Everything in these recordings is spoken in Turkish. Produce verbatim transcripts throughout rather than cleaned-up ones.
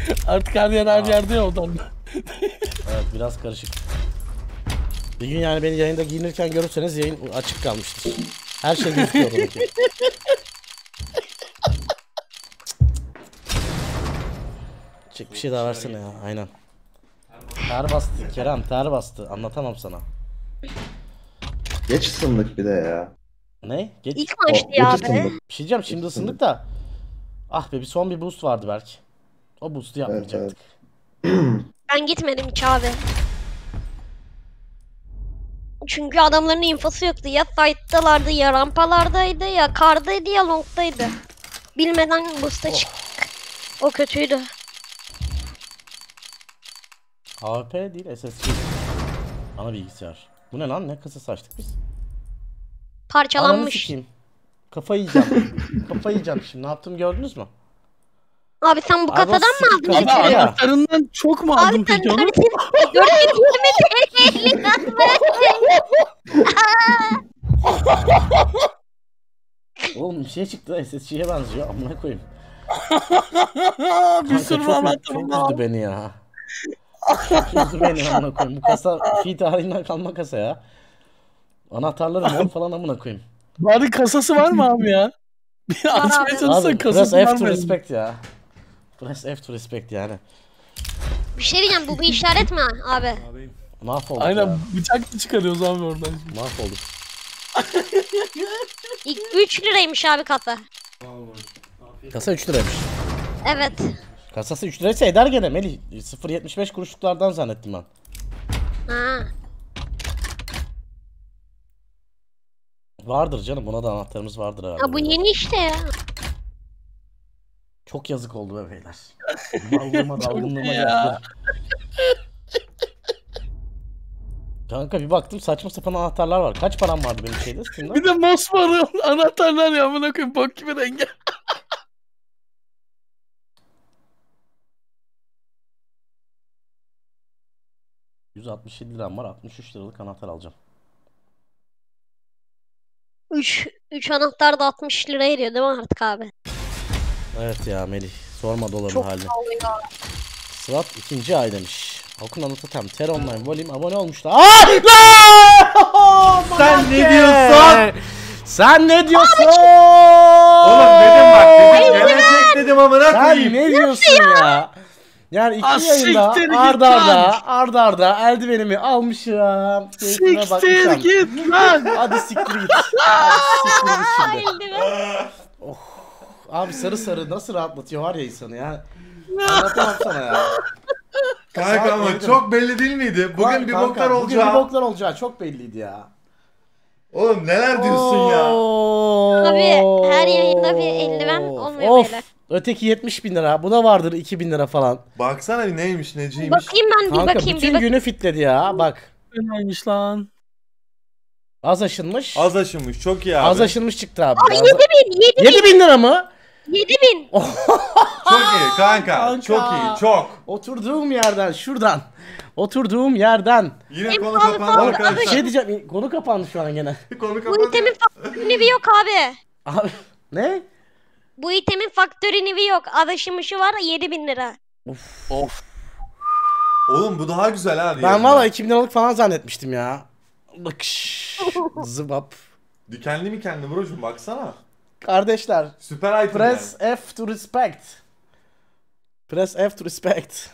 Artık her yer her yerde ya odan. Evet biraz karışık. Bir gün yani beni yayında giyinirken görürseniz yayın açık kalmıştır. Her şey gözüküyor oradaki. Çek bir şey daha versene ya, aynen. Ter bastı Kerem, ter bastı. Anlatamam sana. Geç ısındık bir de ya. Ne? Geç. İlk maçtı ya be. Bir şey diyeceğim, şimdi ısındık da. Ah be, bir son bir boost vardı belki. O boost'u yapmayacaktık. Evet, Ben gitmedim hiç abi. Çünkü adamların infosu yoktu. Ya site'dalardı, ya rampalardaydı, ya kardaydı, ya long'daydı. Bilmeden boost'a çıktık. O kötüydü. A W P değil, S S G. Ana bilgisayar. Bu ne lan? Ne kasası açtık biz? Ananı Parçalanmış. sikeyim. Kafayı yiyeceğim. Kafayı yiyeceğim şimdi. Ne yaptığımı gördünüz mü? Abi sen bu Abi o kasadan mı sikik aldın kafa- Abi getiriyor? ya. anahtarından çok mu aldın Abi sen peki onu? dört yüz yirmi T L'lik Oğlum bir şey çıktı. S S G'ye benziyor. Amına koyayım. Bir Kanka sürü çok, anahtarım çok var. üzdü beni ya. Çok üzdü beni amına koyayım. Bu kasa fi tarihinden kalma kasa ya. Anahtarları mor falan amına koyayım. Bari kasası var mı abi ya? Bir abi. açmaya çalışsan Abi press kasası F var to mı? respect ya. Press F to respect yani. Bir şey diyeceğim, bu bir işaret mi abi? Mahvolduk Aynen ya. bıçak mı çıkarıyoruz abi oradan? Mahvolduk. İlk üç liraymış abi kasa. Kasa üç liraymış. Evet. Kasası üç liraysa eder gene Melih. sıfır virgül yetmiş beş kuruşluklardan zannettim ben. Ha. Vardır canım, buna da anahtarımız vardır herhalde. Ya bu yeni işte ya. Çok yazık oldu be beyler. Mallığıma dalgınlığıma ya. geldi. Kanka bir baktım saçma sapan anahtarlar var. Kaç param vardı benim şeyde? Steam'de? Bir de mosmor anahtarlar ya amına koyayım bok gibi rengi. yüz altmış yedi liram var. altmış üç liralık anahtar alacağım. üç üç anahtar da altmış lira ediyor değil mi artık abi? Evet ya Melih. Sorma doların Çok halini. pahalı ya. Sırat ikinci ay demiş. Okun anlatatem. Ter online volume abone olmuşlar. Aaaa! Sen ne diyorsun? Sen ne diyorsun? Oğlum dedim bak dedim gelecek dedim amına Sen koyayım. ne diyorsun ya? Yani iki Ah, yayında siktir git arda lan. arda arda arda eldivenimi almışım. Keyfime Siktir bakmışım. git lan. Hadi siktir git. Hadi siktir git şimdi. Eldiven. Abi sarı sarı nasıl rahatlatıyor var ya insanı ya. Anlatamam sana ya. Kanka ama Saat çok belli değil miydi? Bugün Kanka, bir boklar Bugün bir olacağı. boklar olacağı çok belliydi ya. Oğlum neler diyorsun ya? Abi her yayında bir eldiven olmuyor Of. böyle. Öteki yetmiş bin lira. Bu da vardır iki bin lira falan. Baksana bir neymiş neciymiş. Bakayım ben bir Kanka bakayım bir bütün bakayım. günü fitledi ya. Bak. Neymiş lan? Az aşınmış. Az aşınmış çok iyi abi. Az aşınmış çıktı abi. Abi Az- yedi bin yedi yedi bin lira mı? yedi bin. Çok iyi kanka. Kanka. Çok iyi çok. Oturduğum yerden şuradan. Oturduğum yerden. Yine En konu pahalı kapandı pahalı Bir arkadaşlar. şey diyeceğim. Konu kapandı şu an gene. Konu Bu kapandı. itemin faktörü nivi yok abi. Abi ne? Bu itemin faktörü nivi yok. Adaşımışı var yedi bin lira. Of. Oğlum bu daha güzel abi. Ben valla iki bin liralık falan zannetmiştim ya. Bakış. Zıbap. Dikenli mi kendi brocum baksana. Kardeşler. Süper item Press yani. F to respect. Press F to respect.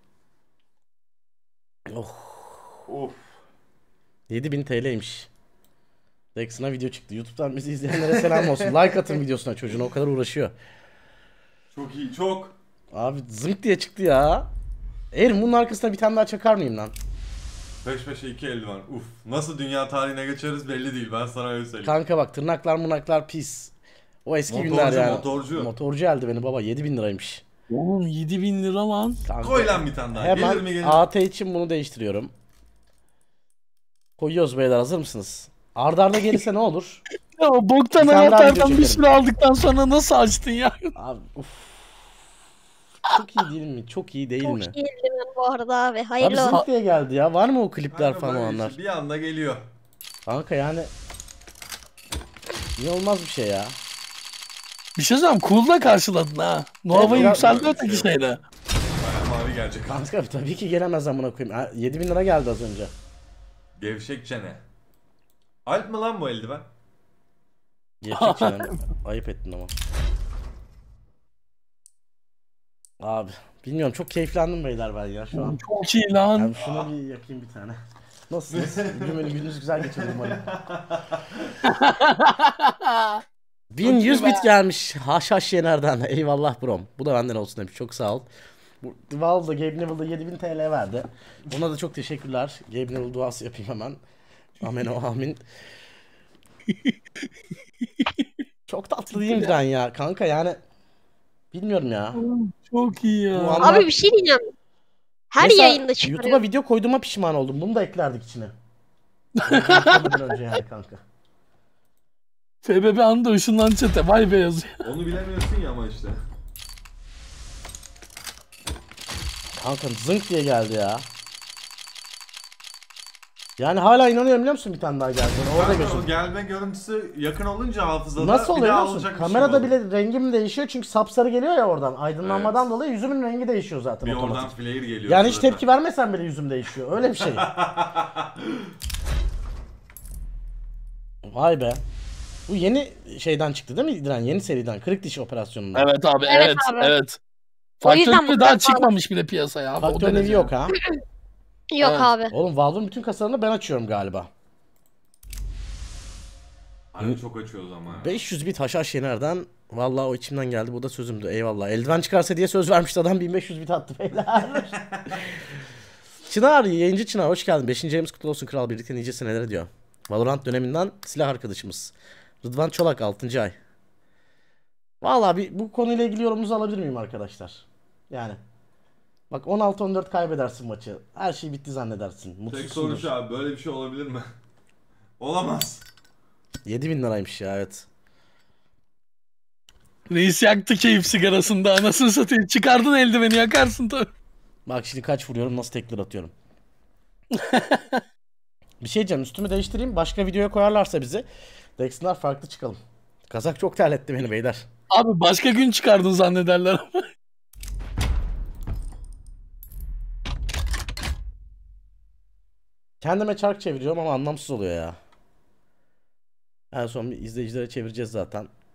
Oh. Of. yedi bin T L'ymiş. Dex'ına video çıktı. YouTube'dan bizi izleyenlere selam olsun. Like atın videosuna, çocuğuna o kadar uğraşıyor. Çok iyi çok. Abi zınk diye çıktı ya. Eğer bunun arkasına bir tane daha çakar mıyım lan? Peş peşe iki eldiven. Uf. Nasıl dünya tarihine geçeriz belli değil. Ben sana öyle söyleyeyim. Kanka bak, tırnaklar mırnaklar pis. O eski Motorcu, günler yani. motorcu. Motorcu eldiveni baba, yedi bin liraymış. Oğlum yedi bin lira lan. Kanka, Koy lan bir tane daha. Gelir mi hemen gelir? A T için bunu değiştiriyorum. Koyuyoruz beyler, hazır mısınız? Arda arda gelirse ne olur? Ya o boktan Bir tane daha video anahtardan bir çekelim. sürü aldıktan sonra nasıl açtın ya? Abi uf. Çok iyi değil mi? Çok iyi değil Çok mi? iyi eldiven bu arada abi. Abi Hayırlı olsun. zınk diye geldi ya. Var mı o klipler Kanka falan o böyle anlar? işte bir anda geliyor. Kanka yani İnanılmaz bir şey ya. Bir şey söyleyeyim, cool'la karşıladın ha. Nova'yı Evet, yükseldi biraz- öteki şeyde. Mari gelecek. Kanka tabii ki gelemez amına koyayım. Ha, yedi bin lira geldi az önce. Gevşek çene. Alp mı lan bu eldiven? Gerçekten ayıp ettin ama. Abi bilmiyorum, çok keyiflendim beyler ben ya şu an. Çok iyi lan. Abi şunu bir yakayım bir tane. Nasılsınız? Bugün böyle gününüz güzel geçiyor umarım. bin yüz bit gelmiş Haşhaş Yener'den. Eyvallah brom. Bu da benden olsun demiş. Çok sağ ol. Bu Valdo Gabe Neville'da yedi bin T L verdi. Ona da çok teşekkürler. Gabe Neville duası yapayım hemen. Amen o amin. Çok tatlı değil mi Diren ya kanka, yani bilmiyorum ya. Çok iyi Bu ya. anlar- Abi bir şey diyeceğim. Her Mesela yayında çıkarıyor. YouTube'a video koyduğuma pişman oldum. Bunu da eklerdik içine. Yüklemeden önce yani kanka. F B B anında ışınlan çete. Vay be yazıyor. Onu bilemiyorsun ya ama işte. Kanka zınk diye geldi ya. Yani hala inanıyorum biliyor musun bir tane daha geldi. Orada Kanka, gözüm. o gelme görüntüsü yakın olunca hafızada Nasıl bir oluyor daha biliyor musun? olacak bir şey Kamerada oluyor. bile rengim değişiyor çünkü sapsarı geliyor ya oradan. Aydınlanmadan Evet. dolayı yüzümün rengi değişiyor zaten Bir otomatik. oradan flare geliyor. Yani hiç zaten. tepki vermesen bile yüzüm değişiyor. Öyle bir şey. Vay be. Bu yeni şeyden çıktı değil mi İdran? Yeni seriden. Kırık diş operasyonundan. Evet abi, Evet evet, abi. evet. O yüzden Faktör bu daha kadar çıkmamış bile piyasaya abi. o Faktör derece. nevi yok ha. Yok Evet. abi. Oğlum Valve'ın bütün kasalarını ben açıyorum galiba. Hani çok açıyoruz ama ya. beş yüz bit Haşhaş Yener'den. Vallahi o içimden geldi. Bu da sözümdü. Eyvallah. Eldiven çıkarsa diye söz vermişti adam. bin beş yüz bit attı beyler. Çınar, yayıncı Çınar hoş geldin. beşinci ayımız kutlu olsun kral. Birlikte nice senelere diyor. Valorant döneminden silah arkadaşımız. Rıdvan Çolak altıncı ay. Vallahi bir, bu konuyla ilgili yorumunuzu alabilir miyim arkadaşlar? Yani. Bak on altı on dört kaybedersin maçı. Her şey bitti zannedersin. Tek Mutsuzsundur. soru şu abi, böyle bir şey olabilir mi? Olamaz. yedi bin liraymış ya, evet. Reis yaktı keyif sigarasında. Anasını satayım. Çıkardın eldiveni yakarsın tabii. Bak şimdi kaç vuruyorum, nasıl tekrar atıyorum. Bir şey diyeceğim, üstümü değiştireyim. Başka videoya koyarlarsa bizi. Dex'ler farklı çıkalım. Kazak çok terletti beni beyler. Abi başka gün çıkardın zannederler ama. Kendime çark çeviriyorum ama anlamsız oluyor ya. En son bir izleyicilere çevireceğiz zaten.